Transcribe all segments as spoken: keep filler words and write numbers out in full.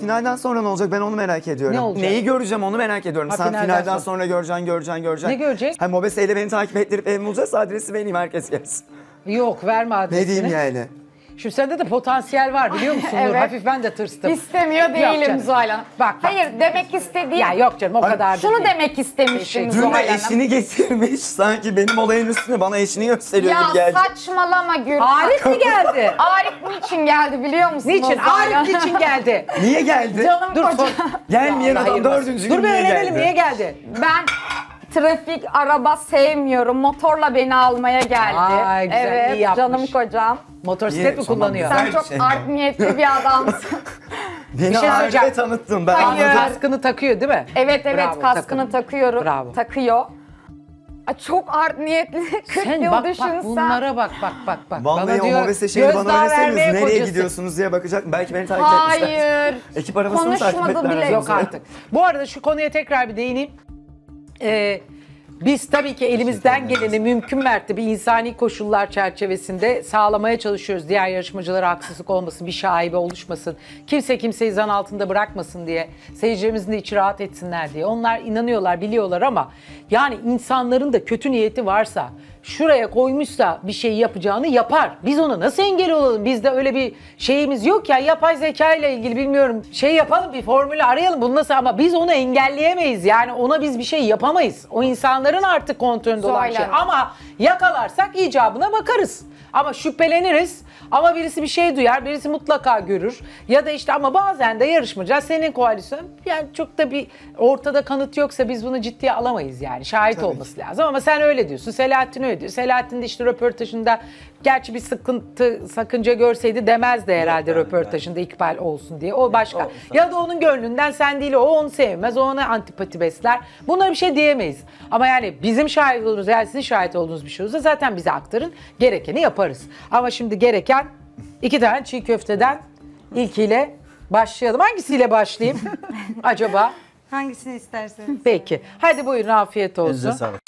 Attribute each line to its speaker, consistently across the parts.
Speaker 1: finalden sonra ne olacak ben onu merak ediyorum.
Speaker 2: Ne olacak?
Speaker 1: Neyi göreceğim onu merak ediyorum.
Speaker 2: Ha,
Speaker 1: Sen
Speaker 2: finalden
Speaker 1: finalden
Speaker 2: sonra.
Speaker 1: sonra göreceksin, göreceksin, göreceksin.
Speaker 2: Ne görecek?
Speaker 1: Ha Mobese ile beni takip ettirip evimi bulacaksa adresi vereyim herkes gelsin.
Speaker 2: Yok verme adresini.
Speaker 1: Ne diyeyim yani?
Speaker 2: Şu sende de potansiyel var biliyor musun Nur?
Speaker 3: Evet.
Speaker 2: Hafif ben de tırstım.
Speaker 3: İstemiyor değilim
Speaker 2: canım.
Speaker 3: Zuhal Hanım.
Speaker 2: Bak, bak.
Speaker 3: Hayır demek istediğim...
Speaker 2: Ya yok canım o
Speaker 1: Ay,
Speaker 2: kadar da
Speaker 3: Şunu
Speaker 2: değil.
Speaker 3: demek istemiştim
Speaker 2: Dün
Speaker 1: Dün
Speaker 3: Zuhal
Speaker 1: de
Speaker 3: Hanım.
Speaker 1: eşini getirmiş. Sanki benim olayın üstüne bana eşini gösteriyor
Speaker 3: Ya
Speaker 1: gibi geldi.
Speaker 3: saçmalama Gül.
Speaker 2: Arif mi geldi?
Speaker 3: Arif niçin geldi biliyor musun?
Speaker 2: Niçin?
Speaker 3: Zuhal Hanım?
Speaker 2: Arif niçin geldi?
Speaker 1: Niye geldi?
Speaker 3: Canım
Speaker 2: Dur
Speaker 3: kocam.
Speaker 2: sor.
Speaker 1: Gelmeyen adam
Speaker 2: Hayır,
Speaker 1: dördüncü
Speaker 2: Dur
Speaker 1: gün
Speaker 2: bir
Speaker 1: niye
Speaker 2: öğrenelim
Speaker 1: geldi?
Speaker 2: niye geldi?
Speaker 3: Ben trafik, araba sevmiyorum. Motorla beni almaya geldi.
Speaker 2: Ay, güzel,
Speaker 3: evet,
Speaker 2: iyi yapmış.
Speaker 3: canım kocam.
Speaker 2: Motosiklet
Speaker 1: İyi,
Speaker 2: mi
Speaker 1: tamam,
Speaker 2: kullanıyor?
Speaker 1: güzel.
Speaker 3: Sen çok
Speaker 1: şey.
Speaker 3: art niyetli bir adamsın.
Speaker 1: Beni
Speaker 2: şey söyleyeceğim.
Speaker 1: Arif'e tanıttın ben.
Speaker 3: Hayır.
Speaker 1: anladım.
Speaker 2: Kaskını takıyor değil mi?
Speaker 3: Evet evet
Speaker 2: Bravo,
Speaker 3: kaskını
Speaker 2: takın.
Speaker 3: takıyorum.
Speaker 2: Bravo.
Speaker 3: Takıyor. Ay, çok art niyetli. kırk
Speaker 2: Sen
Speaker 3: yıl
Speaker 2: bak
Speaker 3: düşünsen.
Speaker 2: bak bunlara bak bak bak bak.
Speaker 1: Vallahi o Mobese şeyini bana verseniz nereye gidiyorsunuz diye bakacak. Belki beni takip etmişler.
Speaker 3: Hayır.
Speaker 1: Ekip arabasını takip
Speaker 3: Konuşmadı
Speaker 1: ettiler.
Speaker 3: bile.
Speaker 2: Yok artık. Bu arada şu konuya tekrar bir değineyim. Ee, biz tabii ki elimizden geleni mümkün mertebe insani koşullar çerçevesinde sağlamaya çalışıyoruz. Diğer yarışmacılara haksızlık olmasın, bir şaibe oluşmasın. Kimse kimseyi zan altında bırakmasın diye. Seyircilerimizin de içi rahat etsinler diye. Onlar inanıyorlar, biliyorlar ama yani insanların da kötü niyeti varsa, şuraya koymuşsa bir şey yapacağını yapar. Biz ona nasıl engel olalım? Bizde öyle bir şeyimiz yok ya. Yapay zeka ile ilgili bilmiyorum. Şey yapalım, bir formülü arayalım. Bunu nasıl ama biz onu engelleyemeyiz. Yani ona biz bir şey yapamayız. O insanların artık kontrolünde olan
Speaker 3: Zuhal
Speaker 2: şey.
Speaker 3: Hanım.
Speaker 2: Ama yakalarsak icabına bakarız. Ama şüpheleniriz. Ama birisi bir şey duyar, birisi mutlaka görür. Ya da işte ama bazen de yarışmacılar senin koalisyon yani çok da bir ortada kanıt yoksa biz bunu ciddiye alamayız yani. Şahit
Speaker 1: Tabii
Speaker 2: olması lazım ama sen öyle diyorsun. Selahattin öyle diyor. Selahattin de işte röportajında gerçi bir sıkıntı, sakınca görseydi demezdi herhalde
Speaker 4: Yok,
Speaker 2: röportajında ikbal olsun diye. O başka.
Speaker 4: O-
Speaker 2: ya da onun gönlünden sen değil o onu sevmez, o ona antipati besler. Bunlara bir şey diyemeyiz. Ama yani bizim şahit olduğumuz, yani sizin şahit olduğunuz bir şey olursa zaten bize aktarın. Gerekeni yaparız. Ama şimdi gereken iki tane çiğ köfteden ilkiyle başlayalım. Hangisiyle başlayayım acaba?
Speaker 5: Hangisini isterseniz.
Speaker 2: Peki. Hadi buyurun afiyet olsun.
Speaker 4: Elinize sağlık.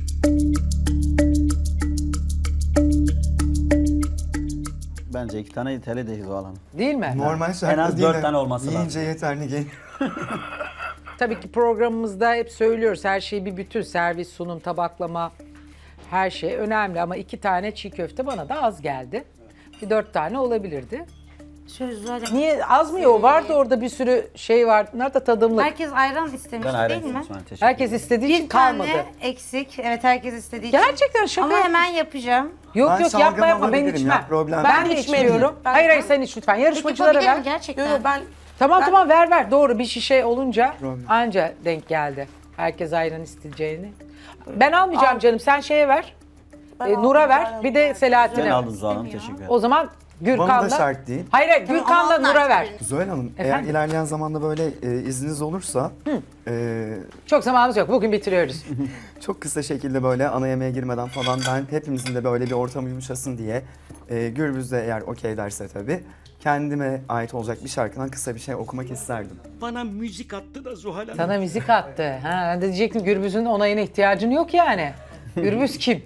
Speaker 4: Bence iki tane yeterli değil Zuhal Hanım.
Speaker 2: Değil mi?
Speaker 1: Normal şartlarda
Speaker 4: En az
Speaker 1: değil
Speaker 4: dört
Speaker 1: mi?
Speaker 4: tane olması lazım.
Speaker 1: Yiyince yeter Nige.
Speaker 2: Tabii ki programımızda hep söylüyoruz her şey bir bütün. Servis, sunum, tabaklama her şey önemli ama iki tane çiğ köfte bana da az geldi. Bir dört tane olabilirdi.
Speaker 5: Şöyle Zuhal Hanım.
Speaker 2: Niye az mı yok? Vardı orada bir sürü şey var. Nerede tadımlık?
Speaker 5: Herkes ayran istemiş
Speaker 4: Ben ayran
Speaker 5: değil mi?
Speaker 4: istedim. Teşekkür
Speaker 2: Herkes
Speaker 4: ederim.
Speaker 2: istediği için
Speaker 5: Bir
Speaker 2: kalmadı.
Speaker 5: tane eksik. Evet herkes istediği için.
Speaker 2: Gerçekten şaka
Speaker 5: Ama
Speaker 2: yapıyorsun.
Speaker 5: hemen yapacağım.
Speaker 2: Yok
Speaker 1: Ben
Speaker 2: yok
Speaker 1: şalgam
Speaker 2: yapma yapma ben
Speaker 1: alabilirim
Speaker 2: içmem.
Speaker 1: ya, problem
Speaker 2: Ben,
Speaker 5: değil.
Speaker 2: de içmiyorum.
Speaker 5: Ben-
Speaker 2: hayır hayır
Speaker 5: ben-
Speaker 2: sen iç lütfen.
Speaker 5: Peki
Speaker 2: Yarışmacılara
Speaker 5: yapabilir
Speaker 2: ver.
Speaker 5: mi gerçekten?
Speaker 6: Yok ben
Speaker 2: Tamam
Speaker 6: Ben-
Speaker 2: tamam ver ver. Doğru bir şişe olunca
Speaker 1: Problem.
Speaker 2: anca denk geldi. Herkes ayran isteyeceğini. Ben almayacağım canım. Sen şeye ver.
Speaker 6: Ben
Speaker 2: E,
Speaker 6: aldım,
Speaker 2: Nur'a ver.
Speaker 6: ben
Speaker 2: Bir de
Speaker 6: aldım.
Speaker 4: Ben
Speaker 2: Selahattin'e ver.
Speaker 4: aldım Zuhal Hanım.
Speaker 5: İstemiyor.
Speaker 4: Teşekkür ederim.
Speaker 2: O zaman
Speaker 1: Bana
Speaker 2: Gürkan'la...
Speaker 1: da şart değil.
Speaker 2: Hayır hayır Gürkan'la
Speaker 5: ama
Speaker 2: Nur'a ver.
Speaker 5: artık
Speaker 1: Zuhal Hanım
Speaker 2: Efendim?
Speaker 1: eğer ilerleyen zamanda böyle e, izniniz olursa e,
Speaker 2: Çok zamanımız yok. Bugün bitiriyoruz.
Speaker 1: çok kısa şekilde böyle ana yemeğe girmeden falan ben hepimizin de böyle bir ortam yumuşasın diye e, Gürbüz de eğer okey derse tabii kendime ait olacak bir şarkıdan kısa bir şey okumak isterdim.
Speaker 7: Bana müzik attı da Zuhal Hanım.
Speaker 2: Sana müzik attı. Ha, ben de diyecektim Gürbüz'ün onayına ihtiyacın yok yani. Gürbüz kim?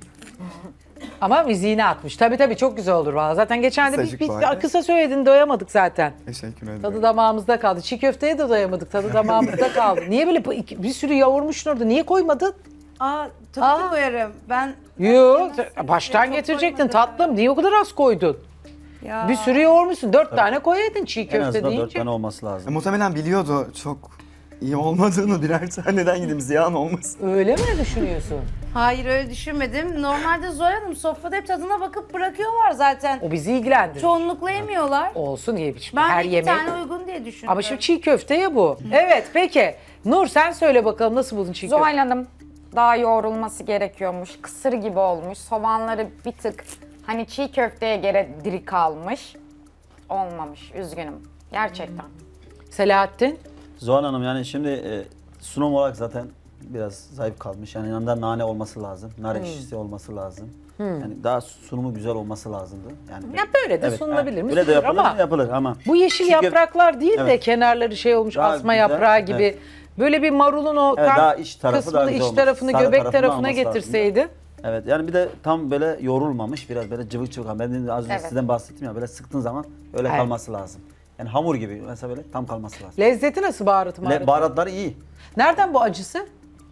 Speaker 2: Ama müziğini atmış. Tabii tabii çok güzel olur valla. Zaten geçen de bir,
Speaker 1: Kısacık
Speaker 2: bir
Speaker 1: var.
Speaker 2: kısa söyledin doyamadık zaten.
Speaker 1: Teşekkür ederim.
Speaker 2: Tadı damağımızda kaldı. Çiğ köfteye de doyamadık. Tadı damağımızda kaldı. Niye böyle bu iki- bir sürü yoğurmuşsun orada? Niye koymadın?
Speaker 5: Aa tabii
Speaker 2: Aa.
Speaker 5: ki koyarım. Ben
Speaker 2: Yok.
Speaker 5: Yemezsin.
Speaker 2: Baştan
Speaker 5: Çok
Speaker 2: getirecektin
Speaker 5: koymadım.
Speaker 2: tatlım. Niye o kadar az koydun?
Speaker 5: ya.
Speaker 2: Bir sürü yoğurmuşsun. Dört tane koyaydın çiğ
Speaker 4: En
Speaker 2: köfte
Speaker 4: azından dört
Speaker 2: deyince.
Speaker 4: tane olması
Speaker 1: E,
Speaker 4: lazım.
Speaker 1: muhtemelen biliyordu çok iyi olmadığını birer taneden gideyim ziyan olmasın.
Speaker 2: Öyle mi düşünüyorsun?
Speaker 5: Hayır öyle düşünmedim. Normalde Zuhal Hanım sofrada hep tadına bakıp bırakıyorlar zaten.
Speaker 2: O bizi ilgilendirir.
Speaker 5: Çoğunlukla yemiyorlar.
Speaker 2: Olsun diye biçim.
Speaker 5: Ben
Speaker 2: Her
Speaker 5: iki
Speaker 2: yemek.
Speaker 5: tane uygun diye düşündüm.
Speaker 2: Ama şimdi çiğ köfte ya bu. Evet peki. Nur sen söyle bakalım nasıl buldun çiğ köfte?
Speaker 3: Zuhal Hanım daha yoğrulması gerekiyormuş. Kısır gibi olmuş. Soğanları bir tık hani çiğ köfteye göre diri kalmış. Olmamış. Üzgünüm. Gerçekten.
Speaker 2: Selahattin.
Speaker 4: Zuhal Hanım yani şimdi e, sunum olarak zaten biraz zayıf kalmış. Yani yanında nane olması lazım. Nar ekşisi olması lazım. Yani daha sunumu güzel olması lazımdı. Yani
Speaker 2: Ya böyle de sunulabilir mi?
Speaker 4: Öyle de
Speaker 2: Sunulur
Speaker 4: yapılır
Speaker 2: ama
Speaker 4: ama yapılır ama.
Speaker 2: Bu yeşil
Speaker 4: Çiğ köfte-
Speaker 2: yapraklar değil de
Speaker 4: Evet.
Speaker 2: kenarları şey olmuş
Speaker 4: Daha
Speaker 2: asma
Speaker 4: güzel,
Speaker 2: yaprağı gibi.
Speaker 4: evet.
Speaker 2: Böyle bir marulun o
Speaker 4: Evet,
Speaker 2: kan
Speaker 4: daha iç tarafı
Speaker 2: kısmını,
Speaker 4: daha güzel
Speaker 2: iç
Speaker 4: olması.
Speaker 2: tarafını,
Speaker 4: Sarı
Speaker 2: göbek
Speaker 4: tarafını
Speaker 2: tarafına
Speaker 4: alması lazım.
Speaker 2: getirseydin.
Speaker 4: Evet yani bir de tam böyle yorulmamış biraz böyle cıvık cıvık. Ben de az önce
Speaker 3: Evet.
Speaker 4: sizden bahsettim ya böyle sıktığın zaman öyle
Speaker 2: Evet.
Speaker 4: kalması lazım. Yani hamur gibi mesela böyle tam kalması lazım.
Speaker 2: Lezzeti nasıl baharatı
Speaker 4: Le,
Speaker 2: maharatı?
Speaker 4: baharatları iyi.
Speaker 2: Nereden bu acısı?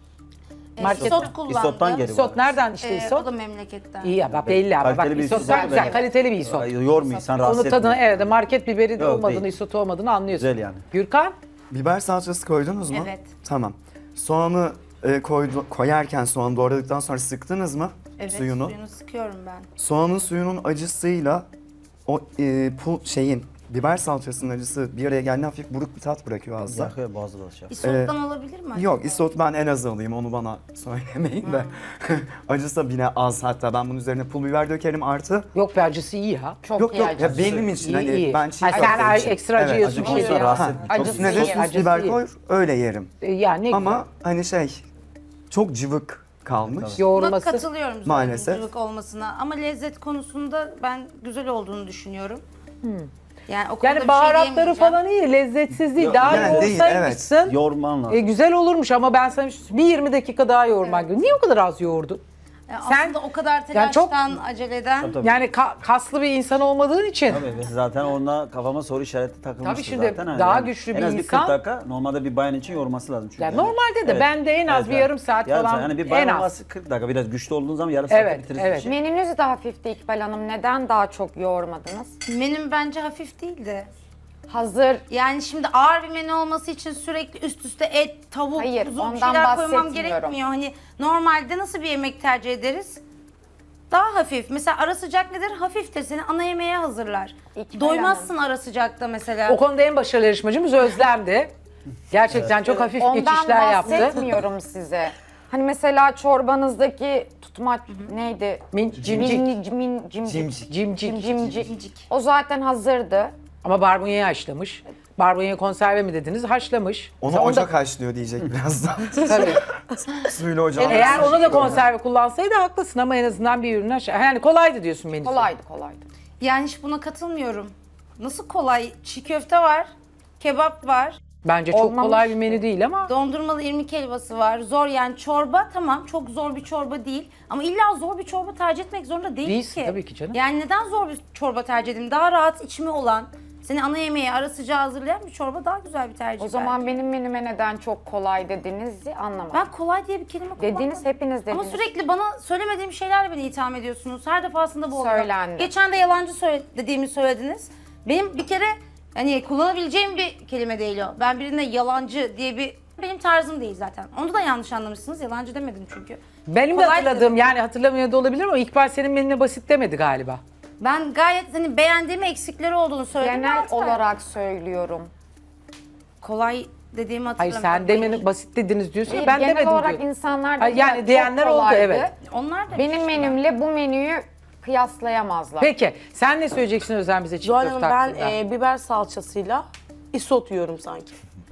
Speaker 5: Market
Speaker 2: Marketten.
Speaker 5: isot kullandım.
Speaker 4: İsottan geliyor.
Speaker 2: İsot nereden işte
Speaker 5: Ee,
Speaker 2: isot?
Speaker 5: o da memleketten.
Speaker 2: İyi ya bak belli ama bak
Speaker 4: Kaliteli bir
Speaker 2: isot
Speaker 4: isot
Speaker 2: daha
Speaker 4: da
Speaker 2: güzel,
Speaker 4: böyle.
Speaker 2: kaliteli bir isot.
Speaker 4: Ay, Yormuyor, insan rahatsız
Speaker 2: Onun tadını
Speaker 4: etmiyor.
Speaker 2: evet market biberi de
Speaker 4: Yok,
Speaker 2: olmadığını,
Speaker 4: değil.
Speaker 2: isotu olmadığını anlıyorsun.
Speaker 4: Güzel yani.
Speaker 2: Gürkan?
Speaker 1: Biber salçası koydunuz mu?
Speaker 5: Evet.
Speaker 1: Tamam. Soğanı e, koydu, koyarken soğanı doğradıktan sonra sıktınız mı
Speaker 5: Evet,
Speaker 1: suyunu?
Speaker 5: suyunu sıkıyorum ben.
Speaker 1: Soğanın suyunun acısıyla o e, pul şeyin biber salçasının acısı bir araya geldiğinde hafif buruk bir tat bırakıyor ağızda.
Speaker 4: Yakıyor boğazı da şey.
Speaker 5: İsottan olabilir mi?
Speaker 1: Yok
Speaker 5: acaba?
Speaker 1: isot ben en az alayım onu bana söylemeyin de. Acısı da yine az, hatta ben bunun üzerine pul biber dökerim artı.
Speaker 2: Yok be acısı iyi ha.
Speaker 3: Çok
Speaker 1: yok
Speaker 3: iyi
Speaker 1: yok
Speaker 3: acısı.
Speaker 1: ya benim için
Speaker 2: İyi,
Speaker 1: hani
Speaker 2: iyi.
Speaker 1: ben çiğ
Speaker 2: Ha, sen
Speaker 1: köfte için.
Speaker 2: ekstra acı yiyorsun
Speaker 4: acı
Speaker 2: şey
Speaker 4: olsa
Speaker 2: ya.
Speaker 4: rahatsız
Speaker 1: Ha,
Speaker 4: etmiyor.
Speaker 3: Acısı
Speaker 1: üstüne de
Speaker 3: iyi,
Speaker 1: süs
Speaker 2: acısı
Speaker 1: biber
Speaker 2: iyi.
Speaker 1: koy öyle yerim.
Speaker 2: E, Yani ne güzel.
Speaker 1: Ama hani şey çok cıvık kalmış.
Speaker 5: Buna
Speaker 2: yoğurması.
Speaker 5: katılıyorum zaten
Speaker 1: Maalesef.
Speaker 5: cıvık olmasına. Ama lezzet konusunda ben güzel olduğunu düşünüyorum. Yani o konuda bir
Speaker 2: Yani
Speaker 5: şey
Speaker 2: baharatları
Speaker 5: diyemeyeceğim.
Speaker 2: falan iyi, lezzetsiz değil. Daha
Speaker 1: yani değil,
Speaker 2: yoğursaymışsın.
Speaker 4: Yoğurman lazım.
Speaker 2: E, güzel olurmuş ama ben sana bir yirmi dakika daha yoğurman gerekiyor. Niye o kadar az yoğurdun?
Speaker 5: Yani
Speaker 2: Sen-
Speaker 5: aslında o kadar
Speaker 2: Yani çok-
Speaker 5: telaştan, aceleden.
Speaker 4: Tabii, tabii.
Speaker 2: Yani ka- kaslı bir insan olmadığın için.
Speaker 4: Tabii ben zaten onunla kafama soru işareti takılmıştı
Speaker 2: Tabii şimdi
Speaker 4: zaten. hani
Speaker 2: daha
Speaker 4: yani
Speaker 2: güçlü
Speaker 4: en
Speaker 2: bir
Speaker 4: az bir
Speaker 2: insan-
Speaker 4: kırk dakika normalde bir bayan için yorması lazım çünkü.
Speaker 2: Yani normalde de ben de en az bir yarım saat
Speaker 4: Yarım
Speaker 2: falan,
Speaker 4: Yani bir
Speaker 2: en
Speaker 4: bayan
Speaker 2: az.
Speaker 4: olması kırk dakika, biraz güçlü olduğun zaman yarım saatte
Speaker 2: Evet,
Speaker 4: bitirirsin
Speaker 2: evet.
Speaker 4: işi.
Speaker 3: Menünüz de hafifti İkbal Hanım. Neden daha çok yoğurmadınız?
Speaker 5: Menüm bence hafif değildi.
Speaker 3: Hazır
Speaker 5: Yani şimdi ağır bir menü olması için sürekli üst üste et, tavuk,
Speaker 3: Hayır,
Speaker 5: kuzu bir
Speaker 3: ondan
Speaker 5: şeyler koymam
Speaker 3: bahsetmiyorum.
Speaker 5: gerekmiyor. Hani normalde nasıl bir yemek tercih ederiz? Daha hafif. Mesela ara sıcak nedir? Hafiftir. Seni ana yemeğe hazırlar.
Speaker 3: İkbal
Speaker 5: Doymazsın ara sıcakta mesela.
Speaker 2: O konuda en başarılı yarışmacımız Özlem'di. Gerçekten çok hafif
Speaker 3: ondan
Speaker 2: geçişler yaptı.
Speaker 3: bahsetmiyorum size. Hani mesela çorbanızdaki tutmaç neydi?
Speaker 2: Min- cimcik.
Speaker 3: Min- min- cimcik.
Speaker 1: Cimcik.
Speaker 2: Cimcik.
Speaker 3: Cimcik. O zaten hazırdı.
Speaker 2: Ama barbunyayı haşlamış. Barbunya konserve mi dediniz? Haşlamış.
Speaker 1: Onu
Speaker 2: Mesela
Speaker 1: ocak
Speaker 2: da-
Speaker 1: haşlıyor diyecek birazdan.
Speaker 2: Tabii.
Speaker 1: Suyla ocağı.
Speaker 2: Eğer onu da konserve kullansaydı haklısın ama en azından bir ürün haşla. Yani kolaydı diyorsun menüsü.
Speaker 3: Kolaydı kolaydı.
Speaker 5: Yani hiç buna katılmıyorum. Nasıl kolay? Çiğ köfte var, kebap var,
Speaker 2: Bence çok
Speaker 3: Olmamış.
Speaker 2: kolay bir menü değil ama
Speaker 5: dondurmalı irmik helvası var. Zor yani çorba tamam çok zor bir çorba değil. Ama illa zor bir çorba tercih etmek zorunda değil
Speaker 2: Değilsin
Speaker 5: ki.
Speaker 2: tabii ki canım.
Speaker 5: Yani neden zor bir çorba tercih edeyim? Daha rahat içimi olan, seni ana yemeğe ara sıcağı hazırlayan bir çorba daha güzel bir tercih.
Speaker 3: O zaman
Speaker 5: belki.
Speaker 3: benim menüme neden çok kolay dedinizi anlamadım.
Speaker 5: Ben kolay diye bir kelime kullanmadım.
Speaker 3: Dediniz, hepiniz dediniz.
Speaker 5: Ama sürekli bana söylemediğim şeylerle beni itham ediyorsunuz. Her defasında bu oluyor.
Speaker 3: Söylendi.
Speaker 5: Geçen de yalancı söyle- dediğimi söylediniz. Benim bir kere hani kullanabileceğim bir kelime değil o. Ben birine yalancı diye bir benim tarzım değil zaten. Onu da yanlış anlamışsınız. Yalancı demedim çünkü.
Speaker 2: benim de
Speaker 5: Kolay
Speaker 2: hatırladığım
Speaker 5: dedim.
Speaker 2: yani hatırlamıyor da olabilir ama İkbal senin menüne basit demedi galiba.
Speaker 5: Ben gayet hani beğendiğim eksikleri olduğunu söyledim.
Speaker 3: Genel
Speaker 5: Rahat ver.
Speaker 3: olarak söylüyorum.
Speaker 5: kolay dediğimi
Speaker 2: Hayır
Speaker 5: hatırlamıyorum.
Speaker 2: sen demin basit dediniz diyorsun ya
Speaker 3: Hayır,
Speaker 2: ben
Speaker 3: genel
Speaker 2: demedim
Speaker 3: olarak
Speaker 2: diyor.
Speaker 3: insanlar
Speaker 2: Hayır,
Speaker 3: dedi
Speaker 2: yani
Speaker 3: ya, çok
Speaker 2: diyenler oldu,
Speaker 3: kolaydı.
Speaker 2: evet.
Speaker 5: Onlar da
Speaker 3: Benim
Speaker 5: işte.
Speaker 3: menümle bu menüyü kıyaslayamazlar.
Speaker 2: Peki sen ne söyleyeceksin Özlem bize çiğ
Speaker 6: Zuhal
Speaker 2: köfte
Speaker 6: Hanım ben
Speaker 2: hakkında?
Speaker 6: e, biber salçasıyla isot yiyorum sanki.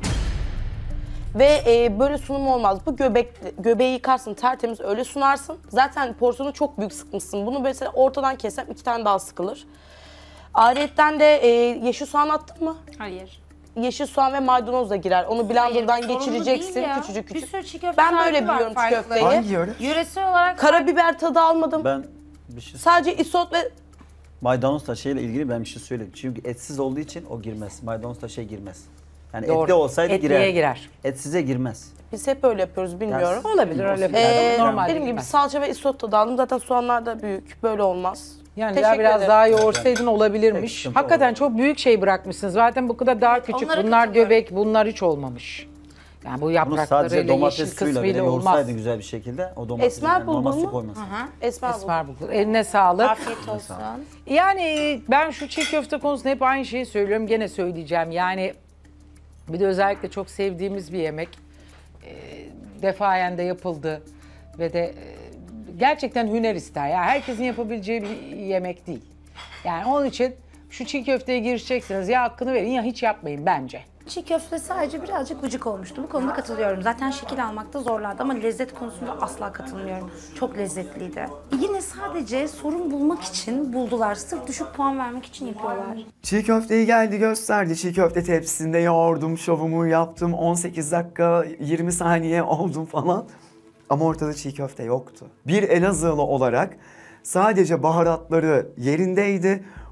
Speaker 6: Ve e, böyle sunum olmaz. Bu göbek göbeği yıkarsın tertemiz öyle sunarsın. Zaten porsiyonu çok büyük sıkmışsın. Bunu mesela ortadan kesem iki tane daha sıkılır. Ayrıyetten de e, yeşil soğan attın mı?
Speaker 5: Hayır.
Speaker 6: Yeşil soğan ve maydanoz da girer. Onu blenderdan
Speaker 5: Hayır, sorumlu
Speaker 6: geçireceksin
Speaker 5: değil ya.
Speaker 6: küçücük
Speaker 5: Bir
Speaker 6: küçük.
Speaker 5: sürü çiğ köfte
Speaker 6: Ben böyle
Speaker 5: tarifi var
Speaker 6: biliyorum çiğ
Speaker 5: farklı.
Speaker 6: köfteyi.
Speaker 1: Hangi yöre?
Speaker 5: Yöresel olarak
Speaker 6: Karabiber tadı almadım.
Speaker 4: Ben bir şey
Speaker 6: Sadece isot ve
Speaker 4: maydanoz da şeyle ilgili ben bir şey söyleyeyim. Çünkü etsiz olduğu için o girmez. Maydanoz da şey girmez. Yani
Speaker 2: Doğru.
Speaker 4: etli olsaydı
Speaker 2: Etliye
Speaker 4: girer.
Speaker 2: girer.
Speaker 4: Etsize girmez.
Speaker 6: biz hep öyle yapıyoruz bilmiyorum.
Speaker 4: Yani-
Speaker 2: Olabilir öyle bir
Speaker 6: Ee,
Speaker 2: şey. Normal
Speaker 6: dediğim gibi
Speaker 2: bilmez.
Speaker 6: salça ve isot tadı aldım. Zaten soğanlar da büyük. Böyle olmaz.
Speaker 2: Yani
Speaker 6: Teşekkür
Speaker 2: daha biraz
Speaker 6: ederim.
Speaker 2: daha yoğursaydın
Speaker 4: Tek
Speaker 2: olabilirmiş.
Speaker 4: sıkıntı
Speaker 2: Hakikaten
Speaker 4: o.
Speaker 2: çok büyük şey bırakmışsınız. Zaten bu kadar daha küçük.
Speaker 5: onlara
Speaker 2: Bunlar
Speaker 5: katılıyorum.
Speaker 2: göbek, bunlar hiç olmamış. Yani bu
Speaker 4: Bunu sadece
Speaker 2: yapraklarıyla,
Speaker 4: domates
Speaker 2: yeşil
Speaker 4: suyuyla bile
Speaker 2: kısmıyla olmaz.
Speaker 4: yoğursaydın güzel bir şekilde o domates
Speaker 6: Esmer
Speaker 4: yani normal
Speaker 6: bulgur
Speaker 4: su
Speaker 6: mu?
Speaker 4: koymasın.
Speaker 5: Aha.
Speaker 6: Esmer bu.
Speaker 2: Esmer bulgur. Eline sağlık.
Speaker 5: Afiyet olsun.
Speaker 2: Yani ben şu çiğ köfte konusunda hep aynı şeyi söylüyorum. Gene söyleyeceğim. Yani bir de özellikle çok sevdiğimiz bir yemek. E, defayen de yapıldı. Ve de e, gerçekten hüner ister. Yani herkesin yapabileceği bir yemek değil. Yani onun için şu çiğ köfteye girişeceksiniz. Ya hakkını verin ya hiç yapmayın bence.
Speaker 5: Çiğ köfte sadece birazcık gıcık olmuştu. Bu konuda katılıyorum. Zaten şekil almakta zorlardı ama lezzet konusunda asla katılmıyorum. Çok lezzetliydi. Yine sadece sorun bulmak için buldular. Sırf düşük puan vermek için yapıyorlar.
Speaker 1: Çiğ köfteyi geldi gösterdi. Çiğ köfte tepsisinde yoğurdum, şovumu yaptım. on sekiz dakika, yirmi saniye oldum falan. Ama ortada çiğ köfte yoktu. Bir Elazığlı olarak sadece baharatları yerindeydi.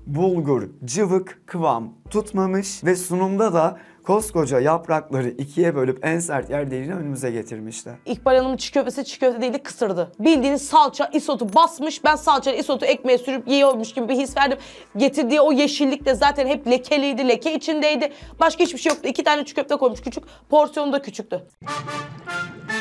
Speaker 1: bulgur cıvık kıvam tutmamış ve sunumda da koskoca yaprakları ikiye bölüp en sert yerlerini önümüze getirmişler.
Speaker 6: İkbal Hanım'ın çiğ köftesi çiğ köfte değildi, kısırdı. Bildiğiniz salça, isotu basmış. Ben salça, isotu ekmeğe sürüp yiyormuş gibi bir his verdim. Getirdiği o yeşillik de zaten hep lekeliydi, leke içindeydi. Başka hiçbir şey yoktu. İki tane çiğ köfte koymuş küçük. Porsiyonu da küçüktü.